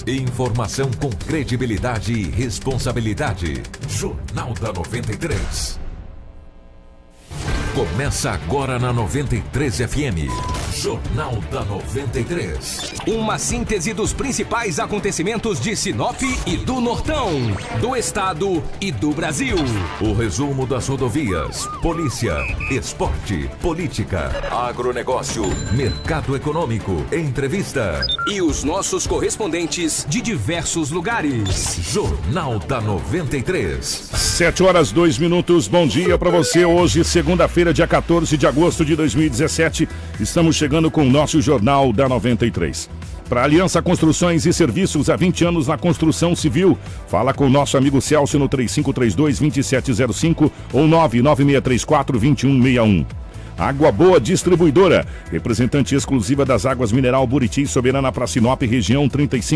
Informação com credibilidade e responsabilidade. Jornal da 93. Começa agora na 93 FM. Jornal da 93. Uma síntese dos principais acontecimentos de Sinop e do Nortão, do estado e do Brasil. O resumo das rodovias, polícia, esporte, política, agronegócio, mercado econômico, entrevista. E os nossos correspondentes de diversos lugares. Jornal da 93. 7h02. Bom dia para você. Hoje, segunda-feira, dia 14 de agosto de 2017. Estamos chegando com o nosso Jornal da 93. Para Aliança Construções e Serviços, há 20 anos na construção civil. Fala com o nosso amigo Celso no 3532-2705 ou 99634-2161. Água Boa Distribuidora, representante exclusiva das águas mineral Buriti e Soberana para Sinop, região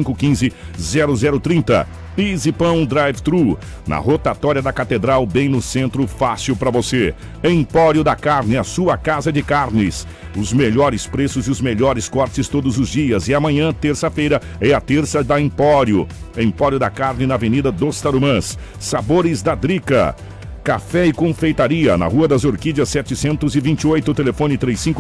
3515-0030. Easy Pão Drive-Thru, na rotatória da Catedral, bem no centro, fácil para você. Empório da Carne, a sua casa de carnes. Os melhores preços e os melhores cortes todos os dias. E amanhã, terça-feira, é a terça da Empório. Empório da Carne, na Avenida dos Tarumãs. Sabores da Drica. Café e Confeitaria, na Rua das Orquídeas 728, telefone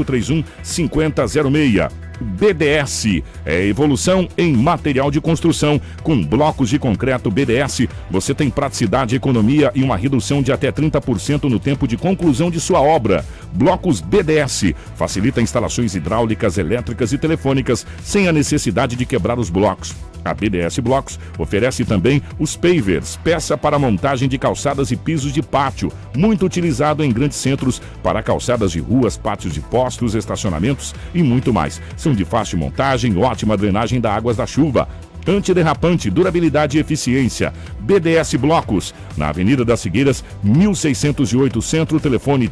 3531-5006. BDS, é evolução em material de construção. Com blocos de concreto BDS, você tem praticidade, economia e uma redução de até 30% no tempo de conclusão de sua obra. Blocos BDS, facilita instalações hidráulicas, elétricas e telefônicas, sem a necessidade de quebrar os blocos. A BDS Blocos oferece também os pavers, peça para montagem de calçadas e pisos de pátio, muito utilizado em grandes centros para calçadas de ruas, pátios de postos, estacionamentos e muito mais. São de fácil montagem, ótima drenagem das águas da chuva. Antiderrapante, durabilidade e eficiência. BDS Blocos, na Avenida das Figueiras, 1608 Centro, telefone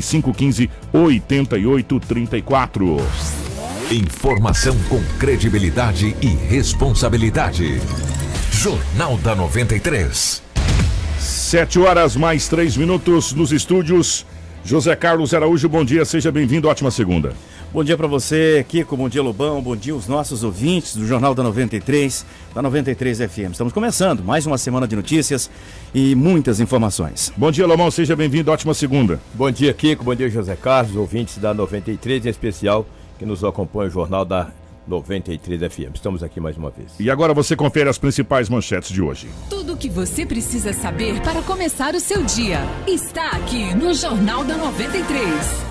3515-8834. Informação com credibilidade e responsabilidade. Jornal da 93. 7h mais 3 nos estúdios. José Carlos Araújo, bom dia, seja bem-vindo, ótima segunda. Bom dia para você, Kiko, bom dia Lobão, bom dia aos nossos ouvintes do Jornal da 93, da 93 FM. Estamos começando mais uma semana de notícias e muitas informações. Bom dia, Lobão, seja bem-vindo, ótima segunda. Bom dia, Kiko, bom dia, José Carlos, ouvintes da 93, em especial que nos acompanha o Jornal da 93 FM. Estamos aqui mais uma vez. E agora você confere as principais manchetes de hoje. Tudo o que você precisa saber para começar o seu dia está aqui no Jornal da 93.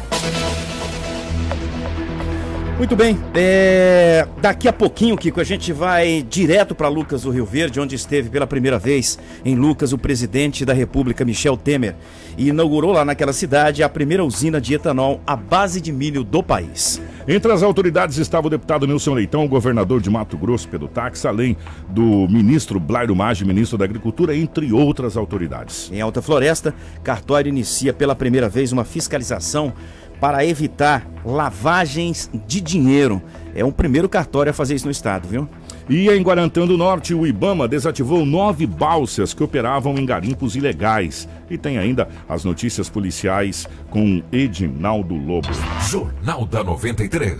Muito bem, daqui a pouquinho, Kiko, a gente vai direto para Lucas do Rio Verde, onde esteve pela primeira vez em Lucas o presidente da República, Michel Temer, e inaugurou lá naquela cidade a primeira usina de etanol à base de milho do país. Entre as autoridades estava o deputado Nilson Leitão, o governador de Mato Grosso, Pedro Tax, além do ministro Blairo Maggi, ministro da Agricultura, entre outras autoridades. Em Alta Floresta, cartório inicia pela primeira vez uma fiscalização para evitar lavagens de dinheiro. É o primeiro cartório a fazer isso no estado, viu? E em Guarantã do Norte, o Ibama desativou 9 balsas que operavam em garimpos ilegais. E tem ainda as notícias policiais com Edinaldo Lobo. Jornal da 93.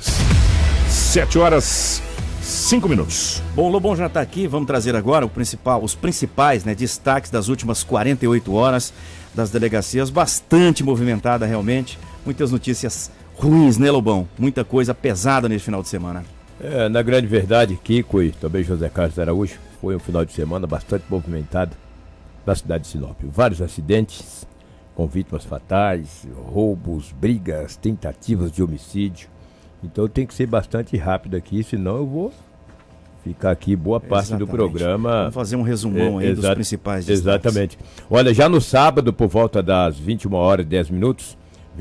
7h05. Bom, o Lobão já está aqui, vamos trazer agora os principais destaques das últimas 48 horas das delegacias, bastante movimentada realmente. Muitas notícias ruins, né, Lobão? Muita coisa pesada nesse final de semana. Na grande verdade, Kiko e também José Carlos Araújo, foi um final de semana bastante movimentado na cidade de Sinop. Vários acidentes com vítimas fatais, roubos, brigas, tentativas de homicídio. Então tem que ser bastante rápido aqui, senão eu vou ficar aqui boa parte do programa. Vamos fazer um resumão aí dos principais destaques. Exatamente. Olha, já no sábado, por volta das 21h10,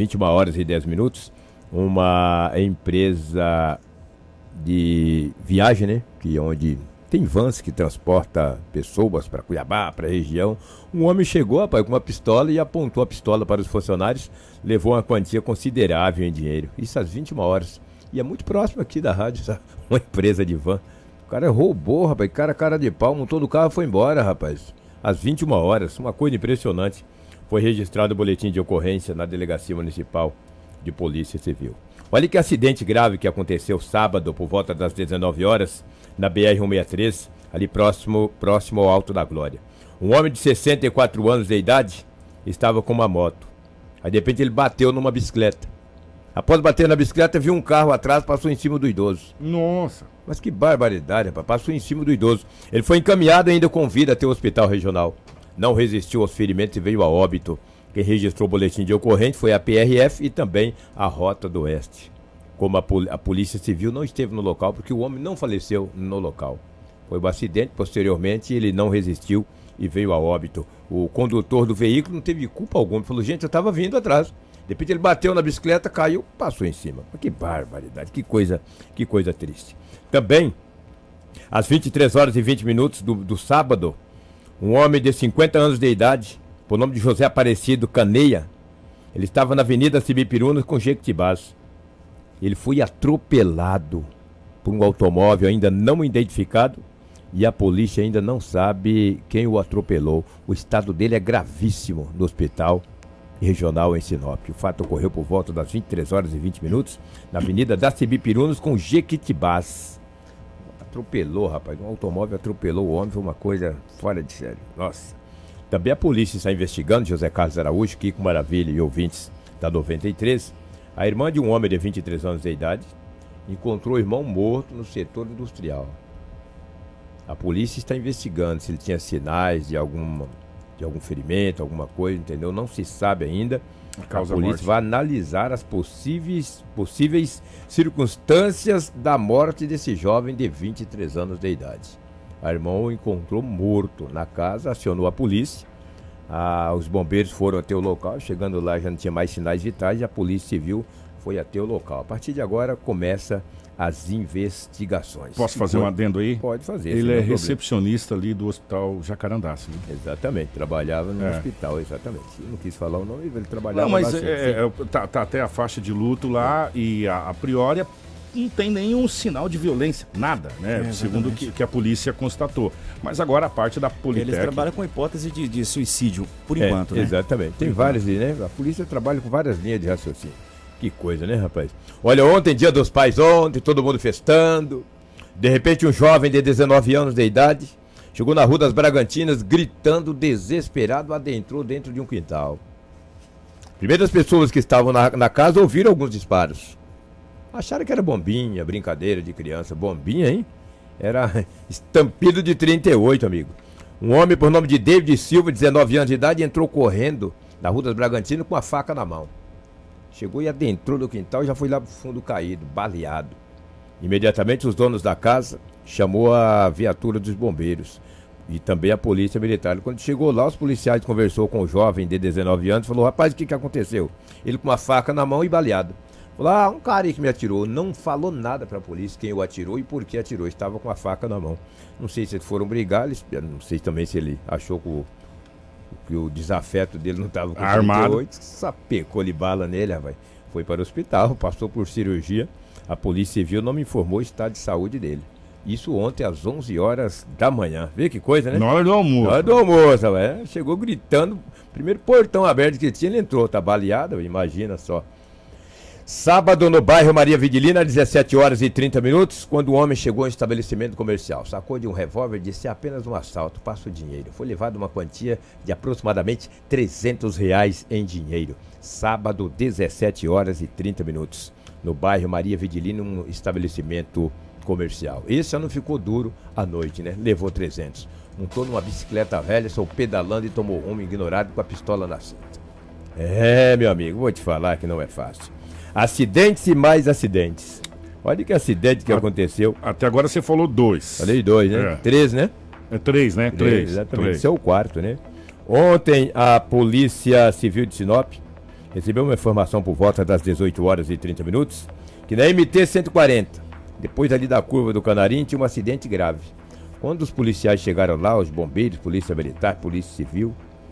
uma empresa de viagem, né, que onde tem vans que transporta pessoas para Cuiabá, para a região. Um homem chegou, rapaz, com uma pistola e apontou a pistola para os funcionários, levou uma quantia considerável em dinheiro. Isso às 21h. E é muito próximo aqui da rádio, sabe? Uma empresa de van. O cara roubou, rapaz, cara de pau, montou no carro e foi embora, rapaz. Às 21h, uma coisa impressionante. Foi registrado o boletim de ocorrência na Delegacia Municipal de Polícia Civil. Olha que acidente grave que aconteceu sábado por volta das 19h na BR-163, ali próximo ao Alto da Glória. Um homem de 64 anos de idade estava com uma moto. Aí de repente ele bateu numa bicicleta. Após bater na bicicleta, viu um carro atrás, passou em cima do idoso. Nossa. Mas que barbaridade, rapaz. Passou em cima do idoso. Ele foi encaminhado ainda com vida até o hospital regional. Não resistiu aos ferimentos e veio a óbito. Quem registrou o boletim de ocorrência foi a PRF e também a Rota do Oeste. Como a Polícia Civil não esteve no local, porque o homem não faleceu no local. Foi um acidente, posteriormente ele não resistiu e veio a óbito. O condutor do veículo não teve culpa alguma. Ele falou, gente, eu estava vindo atrás. De repente ele bateu na bicicleta, caiu, passou em cima. Mas que barbaridade, que coisa triste. Também, às 23 horas e 20 minutos do sábado, um homem de 50 anos de idade, por nome de José Aparecido Caneia, ele estava na Avenida Cibipirunas com Jequitibás. Ele foi atropelado por um automóvel ainda não identificado e a polícia ainda não sabe quem o atropelou. O estado dele é gravíssimo no hospital regional em Sinop. O fato ocorreu por volta das 23 horas e 20 minutos na Avenida das Cibipirunas com Jequitibás. Atropelou, rapaz. Um automóvel atropelou o homem. Foi uma coisa fora de sério. Nossa. Também a polícia está investigando, José Carlos Araújo, Kiko Maravilha e ouvintes da 93. A irmã de um homem de 23 anos de idade encontrou o irmão morto no setor industrial. A polícia está investigando se ele tinha sinais de algum ferimento, alguma coisa, entendeu? Não se sabe ainda. A polícia vai analisar as possíveis circunstâncias da morte desse jovem de 23 anos de idade. A irmã o encontrou morto na casa, acionou a polícia. Os bombeiros foram até o local, chegando lá já não tinha mais sinais vitais e a Polícia Civil foi até o local. A partir de agora começa as investigações. Posso fazer um adendo aí? Pode fazer. Ele é recepcionista ali do Hospital Jacarandá, sim. Exatamente, trabalhava no hospital, exatamente. Eu não quis falar o nome, ele trabalhava lá. Não, mas lá, tá até a faixa de luto lá e a priori não tem nenhum sinal de violência, nada, né? Segundo o que a polícia constatou. Mas agora a parte da Politec... Eles trabalham com hipótese de suicídio, por enquanto, né? Exatamente. Tem várias, né? A polícia trabalha com várias linhas de raciocínio. Que coisa, né, rapaz? Olha, ontem, Dia dos Pais, todo mundo festando. De repente, um jovem de 19 anos de idade chegou na Rua das Bragantinas, gritando desesperado, adentrou dentro de um quintal. Primeiras pessoas que estavam na casa ouviram alguns disparos. Acharam que era bombinha, brincadeira de criança. Bombinha, hein? Era estampido de 38, amigo. Um homem por nome de David Silva, 19 anos de idade, entrou correndo na Rua das Bragantinas com a faca na mão. Chegou e adentrou no quintal e já foi lá pro fundo caído, baleado. Imediatamente os donos da casa chamou a viatura dos bombeiros e também a polícia militar. Quando chegou lá, os policiais conversou com o jovem de 19 anos e falou, rapaz, o que aconteceu? Ele com uma faca na mão e baleado. Falou, um cara aí que me atirou. Não falou nada pra polícia quem o atirou e por que atirou. Estava com a faca na mão. Não sei se eles foram brigar, não sei também se ele achou que o desafeto dele não estava com armado. 38, sapecou-lhe bala nele, rapaz. Foi para o hospital, passou por cirurgia. A Polícia Civil não me informou o estado de saúde dele. Isso ontem às 11 horas da manhã. Vê que coisa, né? Na hora do almoço. Na hora do almoço, rapaz. Chegou gritando. Primeiro portão aberto que tinha, ele entrou. Tá baleado, imagina só. Sábado no bairro Maria Vidilina, às 17 horas e 30 minutos, quando o homem chegou ao estabelecimento comercial, sacou de um revólver e disse apenas um assalto, passa o dinheiro. Foi levado uma quantia de aproximadamente R$300 em dinheiro. Sábado, 17 horas e 30 minutos, no bairro Maria Vidilina, um estabelecimento comercial. Esse já não ficou duro à noite, né? Levou 300. Montou numa bicicleta velha, saiu pedalando e tomou rumo ignorado com a pistola na cinta. Meu amigo, vou te falar que não é fácil. Acidentes e mais acidentes. Olha que acidente que aconteceu. Até agora você falou 2. Falei 2, né? 3, né? É 3, né? 3. Exatamente. Esse é o quarto, né? Ontem a Polícia Civil de Sinop recebeu uma informação por volta das 18 horas e 30 minutos que na MT-140, depois ali da curva do Canarim, tinha um acidente grave. Quando os policiais chegaram lá, os bombeiros, Polícia Militar, Polícia Civil,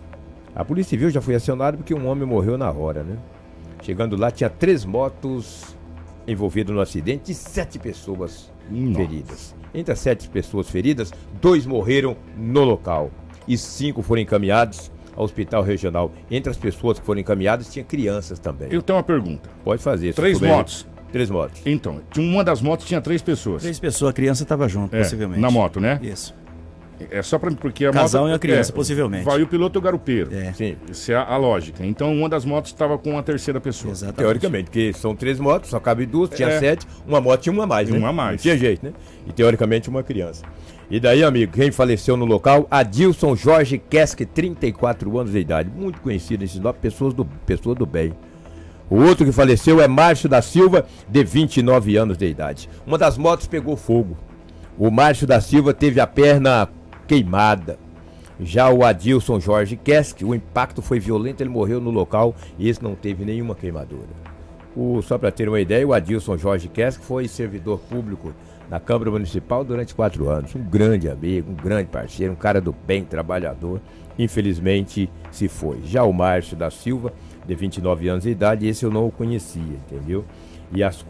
a Polícia Civil já foi acionada porque um homem morreu na hora, né? Chegando lá, tinha 3 motos envolvidas no acidente e 7 pessoas feridas. Entre as 7 pessoas feridas, 2 morreram no local e 5 foram encaminhados ao hospital regional. Entre as pessoas que foram encaminhadas, tinha crianças também. Eu tenho uma pergunta. Pode fazer. 3 motos? 3 motos. Então, uma das motos tinha 3 pessoas. 3 pessoas, a criança estava junto, possivelmente. Na moto, né? Isso. É só porque a Casal moto, e uma criança, possivelmente. Vai o piloto e o garupeiro. Sim. Essa é a lógica. Então, uma das motos estava com a terceira pessoa. Exatamente. Teoricamente, porque são 3 motos, só cabe 2, tinha 7, uma moto tinha uma a mais, né? Uma a mais. Não tinha jeito, né? E teoricamente uma criança. E daí, amigo, quem faleceu no local? Adilson Jorge Kesk, 34 anos de idade. Muito conhecido esses 9 pessoa do bem. O outro que faleceu é Márcio da Silva, de 29 anos de idade. Uma das motos pegou fogo. O Márcio da Silva teve a perna queimada. Já o Adilson Jorge Kesk, o impacto foi violento, ele morreu no local e esse não teve nenhuma queimadura. Só para ter uma ideia, o Adilson Jorge Kesk foi servidor público na Câmara Municipal durante 4 anos. Um grande amigo, um grande parceiro, um cara do bem, trabalhador. Infelizmente se foi. Já o Márcio da Silva, de 29 anos de idade, esse eu não o conhecia, entendeu? E as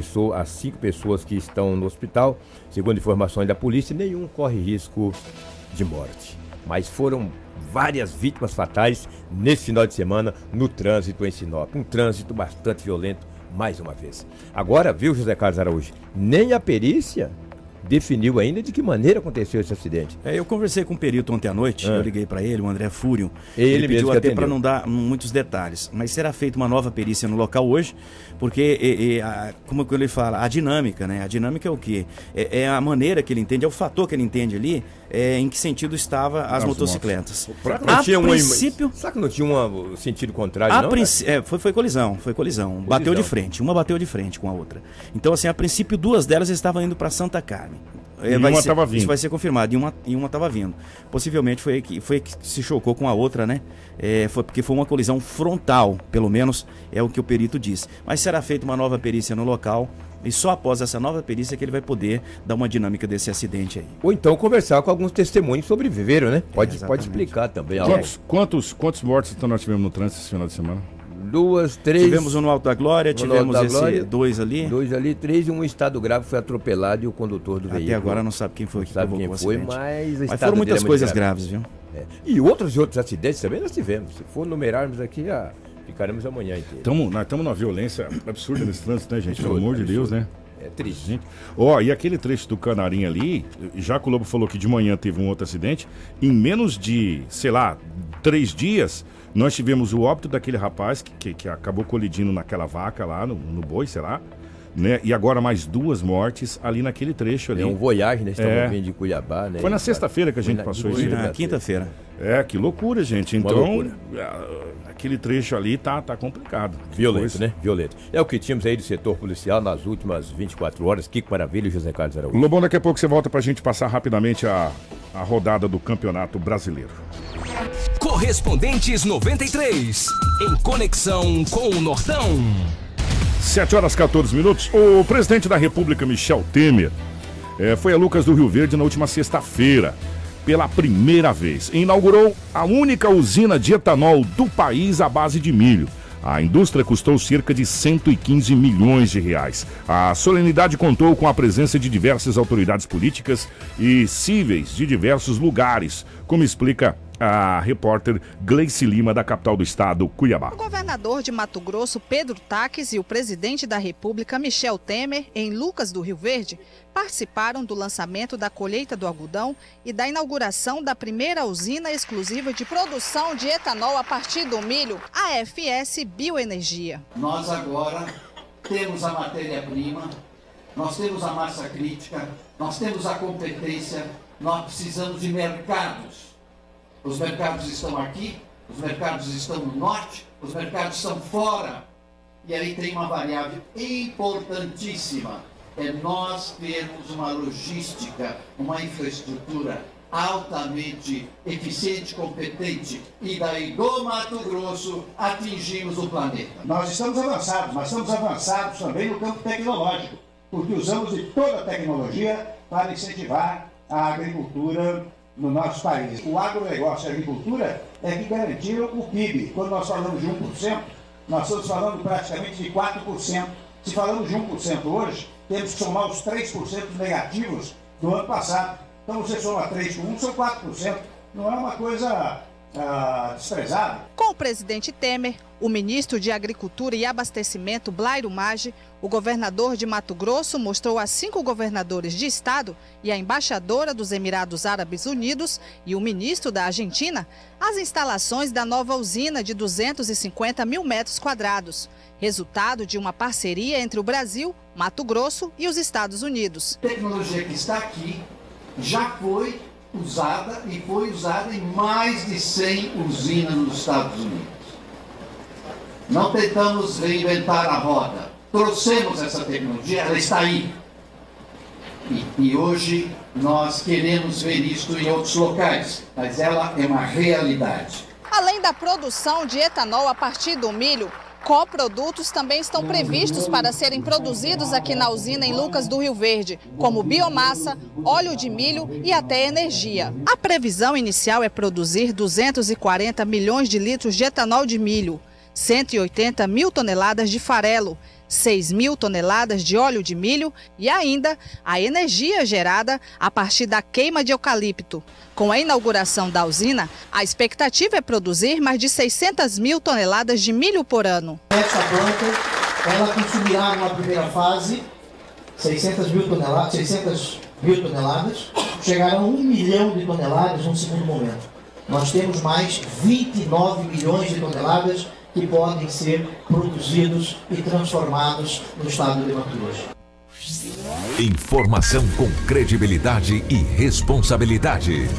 5 pessoas que estão no hospital, segundo informações da polícia, nenhum corre risco de morte. Mas foram várias vítimas fatais nesse final de semana no trânsito em Sinop. Um trânsito bastante violento, mais uma vez. Agora, viu, José Carlos Araújo, nem a perícia definiu ainda de que maneira aconteceu esse acidente. Eu conversei com o perito ontem à noite, eu liguei para ele, o André Fúrio. Ele pediu mesmo até para não dar muitos detalhes, mas será feita uma nova perícia no local hoje, porque, como ele fala, a dinâmica, né? A dinâmica é o quê? É a maneira que ele entende, é o fator que ele entende ali, em que sentido estavam as motocicletas. Será que não tinha um sentido contrário, não? Foi colisão. Bateu de frente, uma bateu de frente com a outra. Então, assim, a princípio, 2 delas estavam indo para Santa Carmen. Uma estava vindo. Isso vai ser confirmado, e uma estava vindo. Possivelmente foi que se chocou com a outra, né? Porque foi uma colisão frontal, pelo menos é o que o perito diz. Mas será feita uma nova perícia no local, e só após essa nova perícia que ele vai poder dar uma dinâmica desse acidente aí. Ou então conversar com alguns testemunhos que sobreviveram, né? Pode explicar também. Quantos mortos então nós tivemos no trânsito esse final de semana? 2, 3. Tivemos um no Alto da Glória, tivemos Glória, 2 ali. 2 ali, 3 e um estado grave foi atropelado e o condutor do veículo. Até agora não sabe quem foi que provocou o acidente. Mas foram muitas coisas graves, viu? E outros acidentes também nós tivemos. Se for numerarmos aqui, ficaremos amanhã inteiro. Nós estamos numa violência absurda nesse trânsito, né, gente? Pelo amor de Deus, né? É triste. Gente. E aquele trecho do Canarim ali, já que o Lobo falou que de manhã teve um outro acidente, em menos de, 3 dias, nós tivemos o óbito daquele rapaz que acabou colidindo naquela vaca lá, no boi, né? E agora mais 2 mortes ali naquele trecho ali. É um Voyage, né? Estamos vindo de Cuiabá, né? Foi na sexta-feira que a gente passou isso. Foi na quinta-feira. Que loucura, gente. Então, aquele trecho ali tá complicado. Violento, né? Violento. É o que tínhamos aí do setor policial nas últimas 24 horas. Que maravilha, José Carlos Araújo. Lobão, daqui a pouco você volta pra gente passar rapidamente a rodada do Campeonato Brasileiro. Correspondentes 93, em conexão com o Nortão. 7h14. O presidente da República, Michel Temer, foi a Lucas do Rio Verde na última sexta-feira. Pela primeira vez, inaugurou a única usina de etanol do país à base de milho. A indústria custou cerca de 115 milhões de reais. A solenidade contou com a presença de diversas autoridades políticas e cíveis de diversos lugares, como explica a repórter Gleice Lima, da capital do estado, Cuiabá. O governador de Mato Grosso, Pedro Taques, e o presidente da República, Michel Temer, em Lucas do Rio Verde, participaram do lançamento da colheita do algodão e da inauguração da primeira usina exclusiva de produção de etanol a partir do milho, a FS Bioenergia. Nós agora temos a matéria-prima, nós temos a massa crítica, nós temos a competência, nós precisamos de mercados. Os mercados estão aqui, os mercados estão no norte, os mercados estão fora. E aí tem uma variável importantíssima. É nós termos uma logística, uma infraestrutura altamente eficiente, competente. E daí do Mato Grosso atingimos o planeta. Nós estamos avançados, mas estamos avançados também no campo tecnológico, porque usamos de toda a tecnologia para incentivar a agricultura no nosso país. O agronegócio e a agricultura é que garantiram o PIB. Quando nós falamos de 1%, nós estamos falando praticamente de 4%. Se falamos de 1% hoje, temos que somar os 3% negativos do ano passado. Então você soma 3 com 1, são 4%. Não é uma coisa desprezada. Com o presidente Temer, o ministro de Agricultura e Abastecimento, Blairo Maggi, o governador de Mato Grosso mostrou a 5 governadores de estado e a embaixadora dos Emirados Árabes Unidos e o ministro da Argentina as instalações da nova usina de 250 mil metros quadrados, resultado de uma parceria entre o Brasil, Mato Grosso e os Estados Unidos. A tecnologia que está aqui já foi usada e foi usada em mais de 100 usinas nos Estados Unidos. Não tentamos reinventar a roda. Trouxemos essa tecnologia, ela está aí. E hoje nós queremos ver isso em outros locais, mas ela é uma realidade. Além da produção de etanol a partir do milho, coprodutos também estão previstos para serem produzidos aqui na usina em Lucas do Rio Verde, como biomassa, óleo de milho e até energia. A previsão inicial é produzir 240 milhões de litros de etanol de milho, 180 mil toneladas de farelo, 6 mil toneladas de óleo de milho e ainda a energia gerada a partir da queima de eucalipto. Com a inauguração da usina, a expectativa é produzir mais de 600 mil toneladas de milho por ano. Essa planta, ela consumirá numa primeira fase 600 mil toneladas, chegarão a 1 milhão de toneladas num segundo momento. Nós temos mais 29 milhões de toneladas que podem ser produzidos e transformados no estado de Mato Grosso. Informação com credibilidade e responsabilidade.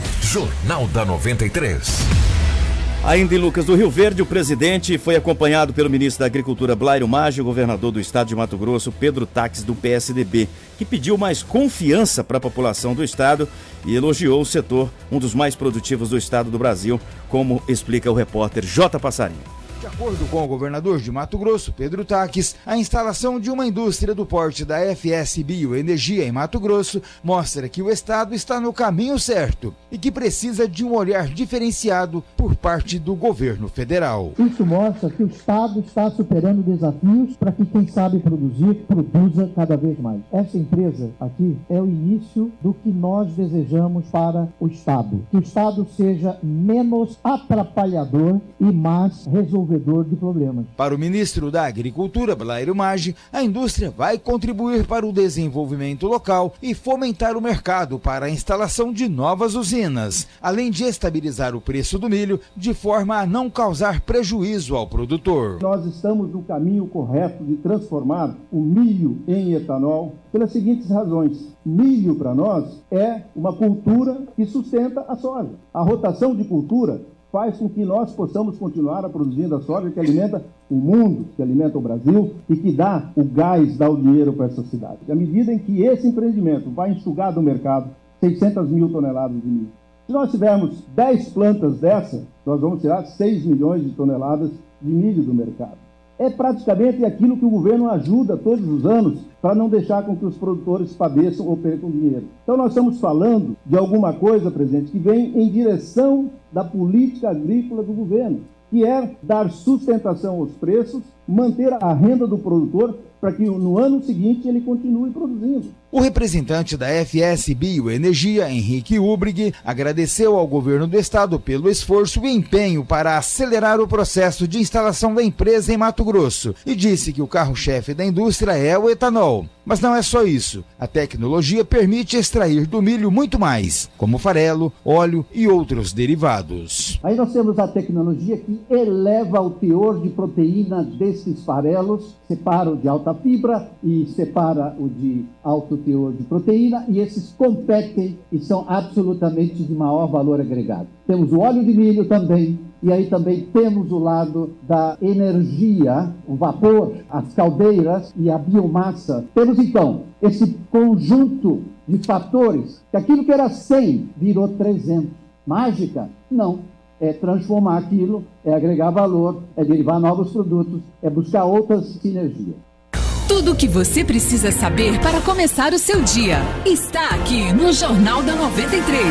Jornal da 93. Ainda em Lucas do Rio Verde, o presidente foi acompanhado pelo ministro da Agricultura, Blairo Maggi, e o governador do estado de Mato Grosso, Pedro Taques, do PSDB, que pediu mais confiança para a população do estado e elogiou o setor, um dos mais produtivos do estado do Brasil, como explica o repórter J. Passarinho. De acordo com o governador de Mato Grosso, Pedro Taques, a instalação de uma indústria do porte da FS Bioenergia em Mato Grosso mostra que o estado está no caminho certo e que precisa de um olhar diferenciado por parte do governo federal. Isso mostra que o estado está superando desafios para que quem sabe produzir, produza cada vez mais. Essa empresa aqui é o início do que nós desejamos para o estado. Que o estado seja menos atrapalhador e mais resolvedor de problemas. Para o ministro da Agricultura, Blairo Maggi, a indústria vai contribuir para o desenvolvimento local e fomentar o mercado para a instalação de novas usinas, além de estabilizar o preço do milho de forma a não causar prejuízo ao produtor. Nós estamos no caminho correto de transformar o milho em etanol pelas seguintes razões. Milho para nós é uma cultura que sustenta a soja. A rotação de cultura faz com que nós possamos continuar a produzir a soja que alimenta o mundo, que alimenta o Brasil e que dá o gás, dá o dinheiro para essa cidade. À medida em que esse empreendimento vai enxugar do mercado 600 mil toneladas de milho, se nós tivermos 10 plantas dessa, nós vamos tirar 6 milhões de toneladas de milho do mercado. É praticamente aquilo que o governo ajuda todos os anos para não deixar com que os produtores padeçam ou percam dinheiro. Então nós estamos falando de alguma coisa, presidente, que vem em direção da política agrícola do governo, que é dar sustentação aos preços, manter a renda do produtor para que no ano seguinte ele continue produzindo. O representante da FS Bioenergia, Henrique Ubrig, agradeceu ao governo do estado pelo esforço e empenho para acelerar o processo de instalação da empresa em Mato Grosso e disse que o carro-chefe da indústria é o etanol. Mas não é só isso. A tecnologia permite extrair do milho muito mais, como farelo, óleo e outros derivados. Aí nós temos a tecnologia que eleva o teor de proteína desses farelos, separa o de alta fibra e separa o de alto teor de proteína, e esses competem e são absolutamente de maior valor agregado. Temos o óleo de milho também, e aí também temos o lado da energia, o vapor, as caldeiras e a biomassa. Temos então esse conjunto de fatores, que aquilo que era 100 virou 300. Mágica? Não. É transformar aquilo, é agregar valor, é derivar novos produtos, é buscar outras sinergias. Tudo o que você precisa saber para começar o seu dia está aqui no Jornal da 93.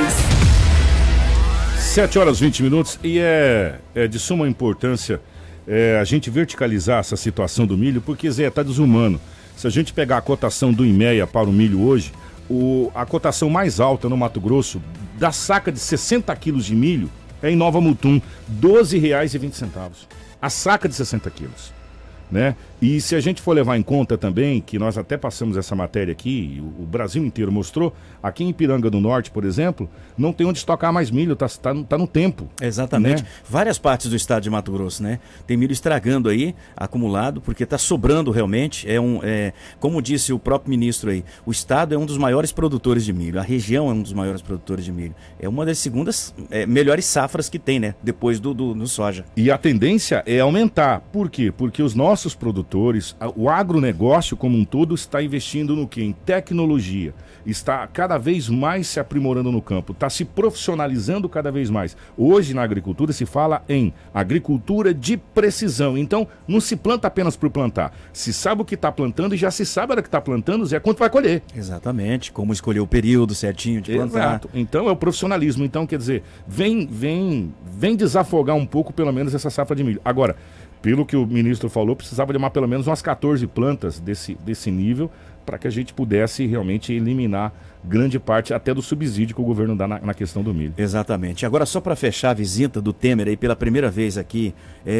7 horas 20 minutos e é de suma importância a gente verticalizar essa situação do milho, porque, Zé, está desumano. Se a gente pegar a cotação do IMEA para o milho hoje, a cotação mais alta no Mato Grosso, da saca de 60 quilos de milho, é em Nova Mutum, R$ 12,20. a saca de 60 quilos. Né? E se a gente for levar em conta também, que nós até passamos essa matéria aqui, o Brasil inteiro mostrou, aqui em Ipiranga do Norte, por exemplo, não tem onde estocar mais milho, tá no tempo. Exatamente. Né? Várias partes do estado de Mato Grosso, né? Tem milho estragando aí, acumulado, porque tá sobrando realmente. Como disse o próprio ministro aí, o estado é um dos maiores produtores de milho, a região é um dos maiores produtores de milho. É uma das segundas melhores safras que tem, né? Depois do soja. E a tendência é aumentar. Por quê? Porque os nossos produtores, o agronegócio como um todo está investindo no quê? Em tecnologia. Está cada vez mais se aprimorando no campo, está se profissionalizando cada vez mais. Hoje na agricultura se fala em agricultura de precisão. Então não se planta apenas por plantar. Se sabe o que está plantando e já se sabe a hora que está plantando, Zé, quanto vai colher. Exatamente, como escolher o período certinho de plantar. Exato. Então é o profissionalismo. Então quer dizer, vem desafogar um pouco pelo menos essa safra de milho. Agora, pelo que o ministro falou, precisava de pelo menos umas 14 plantas desse nível para que a gente pudesse realmente eliminar grande parte até do subsídio que o governo dá na questão do milho. Exatamente. Agora, só para fechar a visita do Temer aí pela primeira vez aqui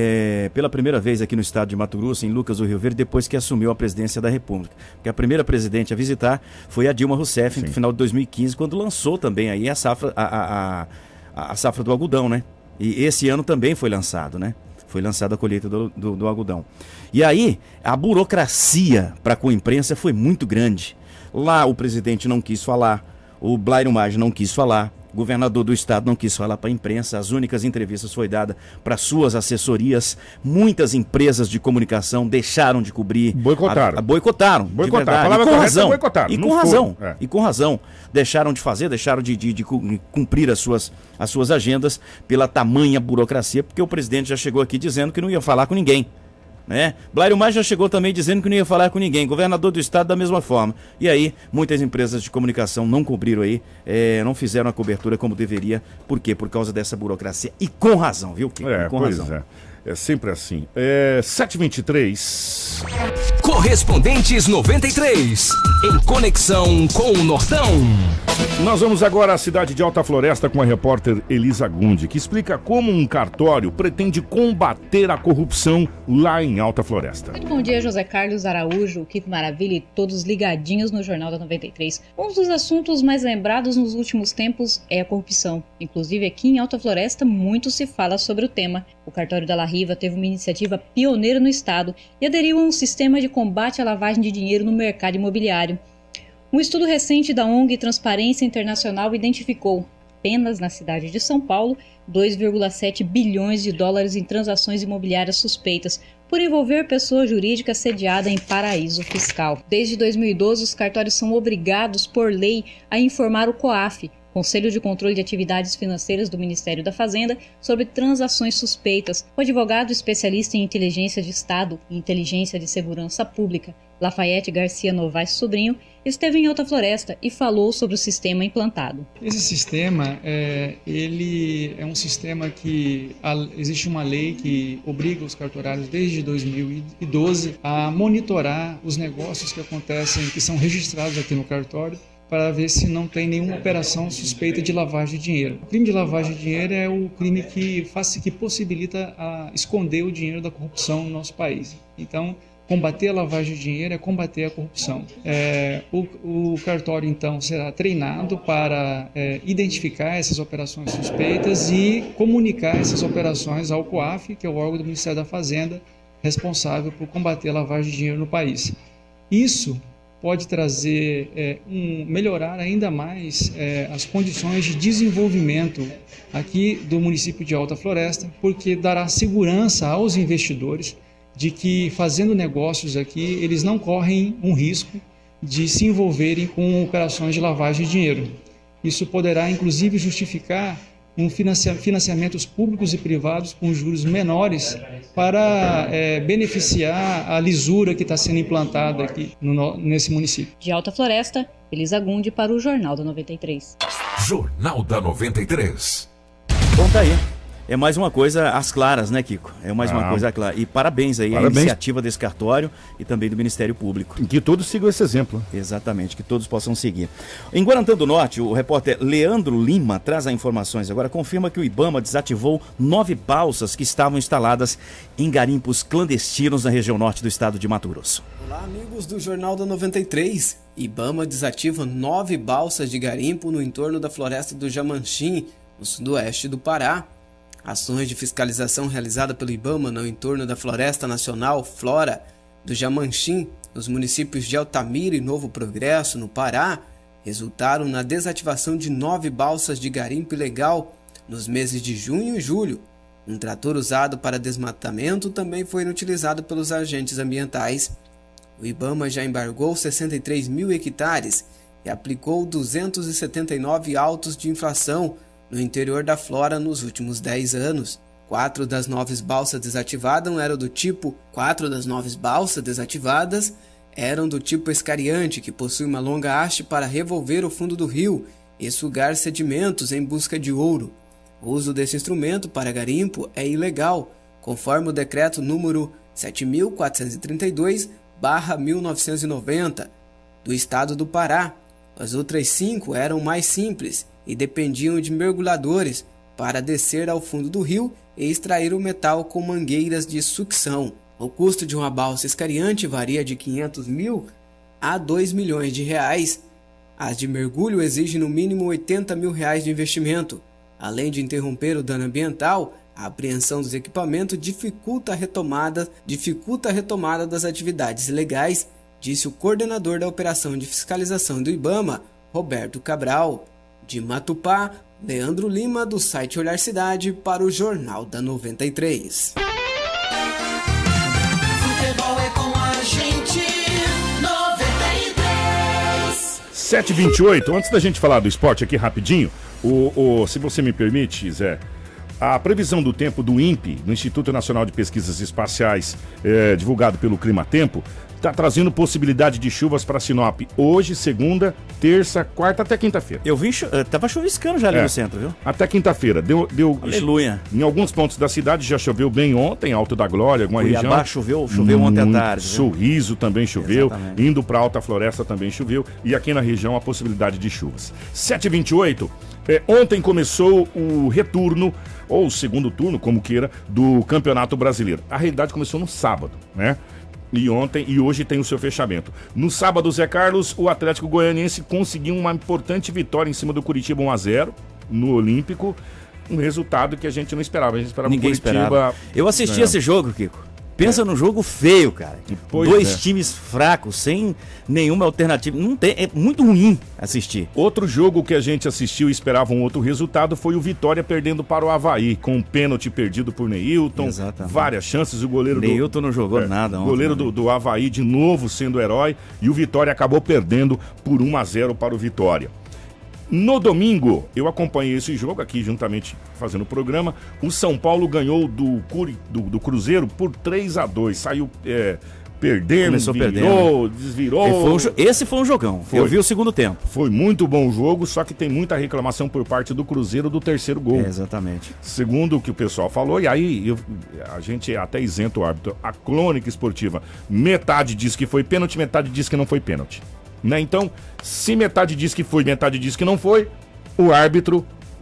no estado de Mato Grosso, em Lucas do Rio Verde, depois que assumiu a presidência da República. Porque a primeira presidente a visitar foi a Dilma Rousseff, no final de 2015, quando lançou também aí a safra do algodão, né? E esse ano também foi lançado, né? Foi lançada a colheita do algodão. E aí, a burocracia para com a imprensa foi muito grande. Lá o presidente não quis falar, o Blairo Maggi não quis falar, o governador do estado não quis falar para a imprensa, as únicas entrevistas foi dada para suas assessorias. Muitas empresas de comunicação deixaram de cobrir. Boicotaram. Boicotaram. A com razão. Boicotaram. E com razão. Deixaram de fazer, deixaram de cumprir as suas agendas pela tamanha burocracia, porque o presidente já chegou aqui dizendo que não ia falar com ninguém. Né? Blairo Maggi já chegou também dizendo que não ia falar com ninguém, governador do estado da mesma forma. E aí, muitas empresas de comunicação não cobriram aí, não fizeram a cobertura como deveria. Por quê? Por causa dessa burocracia. E com razão, viu? Com razão. É sempre assim. 7h23. Correspondentes 93. Em conexão com o Nortão. Nós vamos agora à cidade de Alta Floresta com a repórter Elisa Gundi, que explica como um cartório pretende combater a corrupção lá em Alta Floresta. Muito bom dia, José Carlos Araújo, Kiko Maravilha e todos ligadinhos no Jornal da 93. Um dos assuntos mais lembrados nos últimos tempos é a corrupção. Inclusive aqui em Alta Floresta muito se fala sobre o tema. O cartório da La Riva teve uma iniciativa pioneira no estado e aderiu a um sistema de combate à lavagem de dinheiro no mercado imobiliário. Um estudo recente da ONG Transparência Internacional identificou, apenas na cidade de São Paulo, 2,7 bilhões de dólares em transações imobiliárias suspeitas por envolver pessoa jurídica sediada em paraíso fiscal. Desde 2012, os cartórios são obrigados, por lei, a informar o COAF, Conselho de Controle de Atividades Financeiras do Ministério da Fazenda, sobre transações suspeitas. O advogado especialista em inteligência de Estado e inteligência de segurança pública, Lafayette Garcia Novaes Sobrinho, esteve em Alta Floresta e falou sobre o sistema implantado. Esse sistema, ele é um sistema que existe uma lei que obriga os cartorários desde 2012 a monitorar os negócios que acontecem, que são registrados aqui no cartório, para ver se não tem nenhuma operação suspeita de lavagem de dinheiro. O crime de lavagem de dinheiro é o crime que possibilita esconder o dinheiro da corrupção no nosso país. Então, combater a lavagem de dinheiro é combater a corrupção. O cartório, então, será treinado para identificar essas operações suspeitas e comunicar essas operações ao COAF, que é o órgão do Ministério da Fazenda responsável por combater a lavagem de dinheiro no país. Isso pode trazer, melhorar ainda mais as condições de desenvolvimento aqui do município de Alta Floresta, porque dará segurança aos investidores de que, fazendo negócios aqui, eles não correm um risco de se envolverem com operações de lavagem de dinheiro. Isso poderá, inclusive, justificar financiamentos públicos e privados com juros menores para beneficiar a lisura que está sendo implantada aqui nesse município. De Alta Floresta, Elisa Gundi para o Jornal da 93. Jornal da 93. Bom, tá aí. É mais uma coisa às claras, né, Kiko? É mais uma coisa clara. E parabéns aí à iniciativa desse cartório e também do Ministério Público. Que todos sigam esse exemplo. Exatamente, que todos possam seguir. Em Guarantã do Norte, o repórter Leandro Lima traz as informações agora, confirma que o IBAMA desativou 9 balsas que estavam instaladas em garimpos clandestinos na região norte do estado de Mato Grosso. Olá, amigos do Jornal da 93. IBAMA desativa 9 balsas de garimpo no entorno da floresta do Jamanchim, no sudoeste do Pará. Ações de fiscalização realizada pelo IBAMA no entorno da Floresta Nacional Flora do Jamanchim, nos municípios de Altamira e Novo Progresso, no Pará, resultaram na desativação de 9 balsas de garimpo ilegal nos meses de junho e julho. Um trator usado para desmatamento também foi inutilizado pelos agentes ambientais. O IBAMA já embargou 63 mil hectares e aplicou 279 autos de infração no interior da Flora nos últimos 10 anos. 4 das 9 balsas desativadas eram do tipo escariante, que possui uma longa haste para revolver o fundo do rio e sugar sedimentos em busca de ouro. O uso desse instrumento para garimpo é ilegal, conforme o decreto número 7.432/1990 do estado do Pará. As outras 5 eram mais simples e dependiam de mergulhadores para descer ao fundo do rio e extrair o metal com mangueiras de sucção. O custo de uma balsa escariante varia de 500 mil a 2 milhões de reais. As de mergulho exigem no mínimo 80 mil reais de investimento. Além de interromper o dano ambiental, a apreensão dos equipamentos dificulta a retomada das atividades ilegais, disse o coordenador da operação de fiscalização do IBAMA, Roberto Cabral. De Matupá, Leandro Lima, do site Olhar Cidade, para o Jornal da 93. Futebol é com a gente, 93. 7h28, antes da gente falar do esporte aqui rapidinho, se você me permite, Zé, a previsão do tempo do INPE, no Instituto Nacional de Pesquisas Espaciais, divulgado pelo Climatempo, está trazendo possibilidade de chuvas para Sinop hoje, segunda, terça, quarta até quinta-feira. Eu vi, tava chuviscando já ali no centro, viu? Até quinta-feira. Deu Aleluia. Em alguns pontos da cidade já choveu bem ontem, Alto da Glória, alguma região. Choveu ontem à tarde. Sorriso também choveu, Exatamente. Indo para Alta Floresta também choveu, e aqui na região a possibilidade de chuvas. 7h28, ontem começou o retorno, ou o segundo turno, como queira, do Campeonato Brasileiro. A realidade começou no sábado, né? E ontem e hoje tem o seu fechamento. No sábado, Zé Carlos, o Atlético Goianiense conseguiu uma importante vitória em cima do Curitiba 1-0 no Olímpico. Um resultado que a gente não esperava. A gente esperava Ninguém Curitiba. esperava. Eu assisti esse jogo, Kiko. Pensa num jogo feio, cara. Dois times fracos, sem nenhuma alternativa. Não tem, é muito ruim assistir. Outro jogo que a gente assistiu e esperava um outro resultado foi o Vitória perdendo para o Avaí, com um pênalti perdido por Neilton. Exatamente. Várias chances, o goleiro Neilton não jogou nada. O goleiro do Avaí de novo sendo herói, e o Vitória acabou perdendo por 1-0 para o Vitória. No domingo, eu acompanhei esse jogo aqui juntamente fazendo o programa. O São Paulo ganhou do Cruzeiro por 3-2. Saiu perdendo, desvirou. Esse foi um jogão. Eu vi o segundo tempo. Foi muito bom o jogo, só que tem muita reclamação por parte do Cruzeiro do terceiro gol. Exatamente. Segundo o que o pessoal falou, e aí a gente até isenta o árbitro. A crônica esportiva, metade diz que foi pênalti, metade diz que não foi pênalti. Né? Então, se metade diz que foi, metade diz que não foi, o árbitro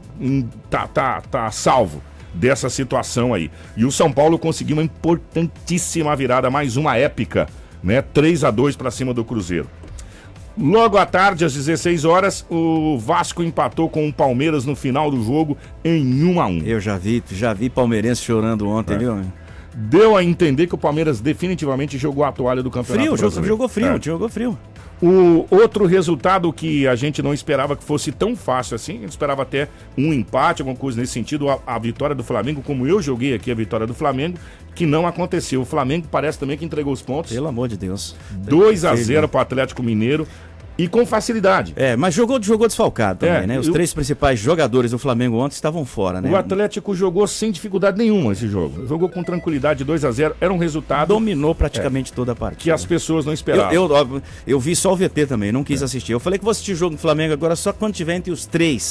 tá salvo dessa situação aí. E o São Paulo conseguiu uma importantíssima virada, mais uma épica, né? 3-2 para cima do Cruzeiro. Logo à tarde, às 16 horas, o Vasco empatou com o Palmeiras no final do jogo em 1-1. Eu já vi palmeirense chorando ontem, viu? Deu a entender que o Palmeiras definitivamente jogou a toalha do Campeonato Brasileiro. Jogou frio. O outro resultado que a gente não esperava que fosse tão fácil assim, a gente esperava até um empate, alguma coisa nesse sentido, a vitória do Flamengo, como eu joguei aqui a vitória do Flamengo, que não aconteceu. O Flamengo parece também que entregou os pontos. Pelo amor de Deus. 2-0 para o Atlético Mineiro. E com facilidade. Mas jogou desfalcado também, né? Os três principais jogadores do Flamengo ontem estavam fora, né? O Atlético jogou sem dificuldade nenhuma esse jogo. Jogou com tranquilidade, 2-0. Era um resultado... Dominou praticamente toda a partida. Que as pessoas não esperavam. Eu vi só o VT também, não quis assistir. Eu falei que vou assistir o jogo do Flamengo agora só quando tiver entre os três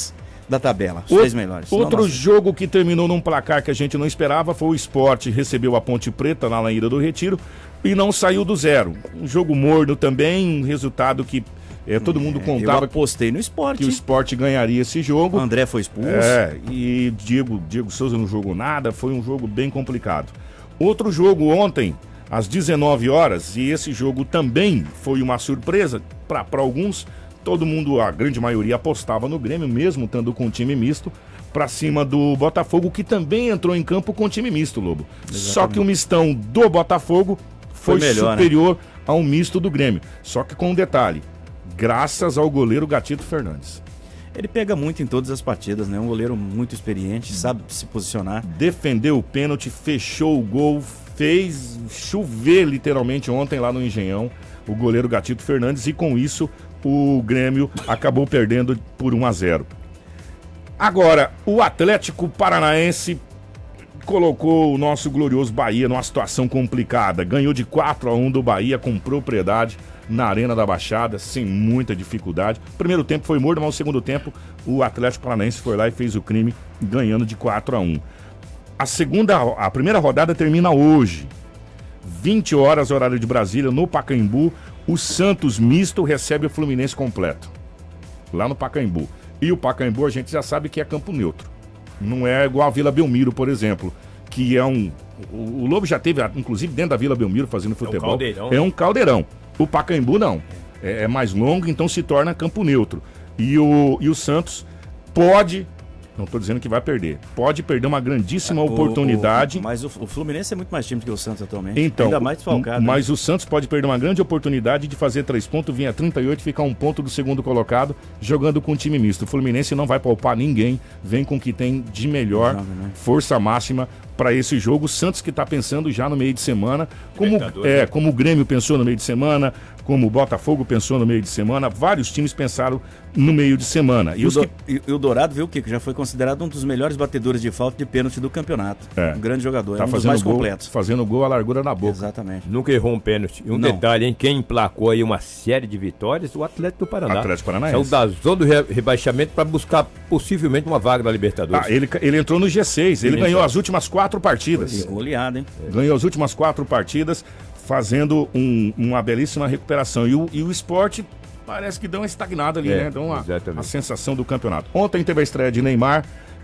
da tabela, os 3 melhores. Outro jogo que terminou num placar que a gente não esperava foi o Sport, recebeu a Ponte Preta lá na Ilha do Retiro e não saiu do zero. Um jogo morno também, um resultado que todo mundo contava. Eu apostei no Sport. Que o Sport ganharia esse jogo. O André foi expulso. E Diego Souza não jogou nada, foi um jogo bem complicado. Outro jogo ontem, às 19 horas, e esse jogo também foi uma surpresa para alguns. Todo mundo, a grande maioria, apostava no Grêmio, mesmo estando com um time misto, para cima do Botafogo, que também entrou em campo com time misto, Lobo. Exatamente. Só que o mistão do Botafogo foi melhor, superior ao misto do Grêmio. Só que com um detalhe, graças ao goleiro Gatito Fernandes. Ele pega muito em todas as partidas, né? Um goleiro muito experiente, sabe se posicionar. Defendeu o pênalti, fechou o gol, fez chover literalmente ontem lá no Engenhão, o goleiro Gatito Fernandes, e com isso o Grêmio acabou perdendo por 1-0. Agora, o Atlético Paranaense colocou o nosso glorioso Bahia numa situação complicada. Ganhou de 4-1 do Bahia com propriedade na Arena da Baixada, sem muita dificuldade. O primeiro tempo foi morno, mas no segundo tempo o Atlético Paranaense foi lá e fez o crime, ganhando de 4-1. A primeira rodada termina hoje, 20 horas, horário de Brasília, no Pacaembu. O Santos misto recebe o Fluminense completo, lá no Pacaembu. E o Pacaembu a gente já sabe que é campo neutro. Não é igual a Vila Belmiro, por exemplo, que é o Lobo já teve, inclusive dentro da Vila Belmiro, fazendo futebol. É um caldeirão. O Pacaembu não. É mais longo, então se torna campo neutro. E o Santos pode... Não estou dizendo que vai perder. Pode perder uma grandíssima oportunidade. Mas o Fluminense é muito mais time que o Santos atualmente. Então, ainda mais desfalcado. Mas o Santos pode perder uma grande oportunidade de fazer 3 pontos, vir a 38 e ficar 1 ponto do segundo colocado, jogando com um time misto. O Fluminense não vai poupar ninguém, vem com o que tem de melhor, força máxima para esse jogo. O Santos que está pensando já no meio de semana, como o Grêmio pensou no meio de semana, como o Botafogo pensou no meio de semana, vários times pensaram no meio de semana. E o Dourado, viu, Kiko, já foi considerado um dos melhores batedores de falta de pênalti do campeonato. Um grande jogador, tá um dos mais completos. Fazendo gol à largura na boca. Exatamente. Nunca errou um pênalti. E um detalhe, hein? Quem emplacou aí uma série de vitórias, o Atlético do Paraná. Atlético Paranaense. Saiu da zona do rebaixamento para buscar possivelmente uma vaga na Libertadores. Ele entrou no G6, ele ganhou as últimas 4 partidas. Goleado, hein? Ganhou as últimas 4 partidas, fazendo uma belíssima recuperação. E o Sport parece que deu uma estagnada ali, né? Deu uma sensação do campeonato. Ontem teve a estreia de Neymar,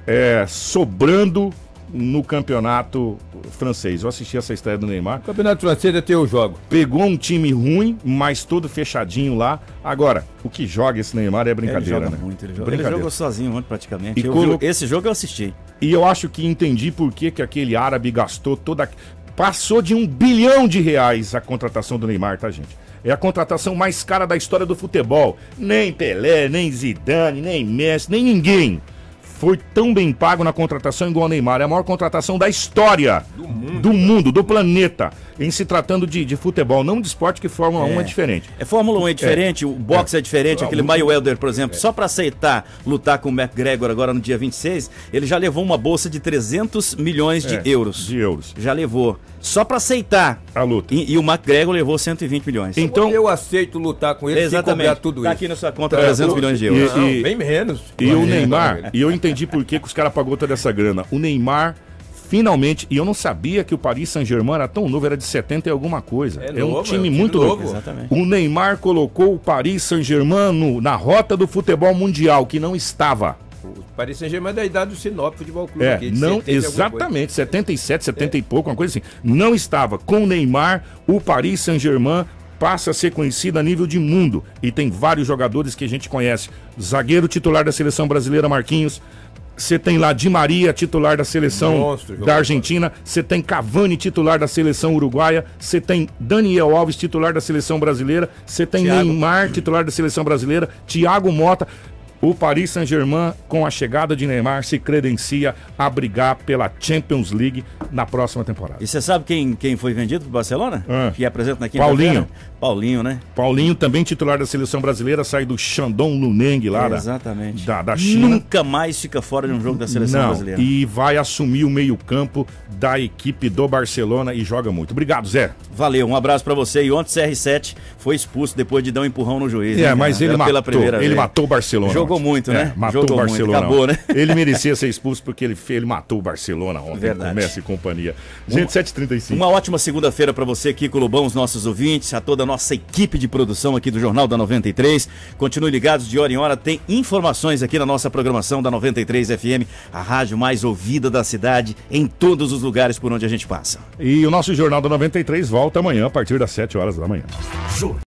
sobrando no campeonato francês. Eu assisti essa estreia do Neymar. O campeonato francês é teu jogo. Pegou um time ruim, mas todo fechadinho lá. Agora, o que joga esse Neymar é brincadeira, ele joga né? Muito, ele jogou sozinho ontem praticamente. Esse jogo eu assisti. E eu acho que entendi por que aquele árabe gastou toda... Passou de R$1 bilhão a contratação do Neymar, tá, gente? É a contratação mais cara da história do futebol. Nem Pelé, nem Zidane, nem Messi, nem ninguém foi tão bem pago na contratação igual o Neymar. É a maior contratação da história, do mundo, do planeta, em se tratando de futebol, não de esporte, que Fórmula 1 é diferente. Fórmula 1 é diferente, o boxe é diferente, aquele Mayweather, por exemplo, só para aceitar lutar com o McGregor agora no dia 26, ele já levou uma bolsa de 300 milhões de euros. Já levou. Só para aceitar a luta. E o McGregor levou 120 milhões. Então eu aceito lutar com ele sem cobrar tudo isso. Tá aqui na sua conta 300 milhões de euros. Bem menos. E o Neymar, e eu entendi por que os caras pagou toda essa grana. O Neymar, finalmente, e eu não sabia que o Paris Saint-Germain era tão novo, era de 70 e alguma coisa. É um time muito novo. Exatamente. O Neymar colocou o Paris Saint-Germain na rota do futebol mundial, que não estava. O Paris Saint-Germain é da idade do Sinop Futebol Clube. Não, exatamente, 77, 70 e pouco, uma coisa assim. Não estava. Com o Neymar, o Paris Saint-Germain passa a ser conhecido a nível de mundo. E tem vários jogadores que a gente conhece. Zagueiro titular da seleção brasileira, Marquinhos. Você tem lá Di Maria, titular da seleção da Argentina. Você tem Cavani, titular da seleção uruguaia. Você tem Daniel Alves, titular da seleção brasileira. Você tem Neymar, titular da seleção brasileira. Thiago Motta. O Paris Saint-Germain, com a chegada de Neymar, se credencia a brigar pela Champions League na próxima temporada. E você sabe quem foi vendido para o Barcelona? Que apresenta na quinta-feira? Paulinho, né? Paulinho, também titular da seleção brasileira, sai do Shandong Luneng lá exatamente. Da China. Nunca mais fica fora de um jogo da seleção brasileira. E vai assumir o meio-campo da equipe do Barcelona e joga muito. Obrigado, Zé. Valeu, um abraço pra você. E ontem o CR7 foi expulso depois de dar um empurrão no juiz. Mas ele matou o Barcelona. Jogou Jogou muito, né? Matou Jogou o Barcelona. Muito. Acabou, né? Ele merecia ser expulso porque ele matou o Barcelona ontem. Verdade. Com Messi e companhia. Gente, 7h35. Uma ótima segunda-feira para você, Kiko Lobão, os nossos ouvintes, a toda a nossa equipe de produção aqui do Jornal da 93. Continue ligados, de hora em hora tem informações aqui na nossa programação da 93 FM, a rádio mais ouvida da cidade, em todos os lugares por onde a gente passa. E o nosso Jornal da 93 volta amanhã a partir das 7 horas da manhã.